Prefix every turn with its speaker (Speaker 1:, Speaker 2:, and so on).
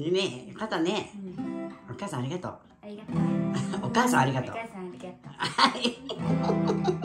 Speaker 1: ね、よかったね。
Speaker 2: うん、
Speaker 1: お母さんありがとう。
Speaker 2: ありがとう。
Speaker 1: お母さんありがとう。
Speaker 2: お母さんありがとう。
Speaker 1: はい。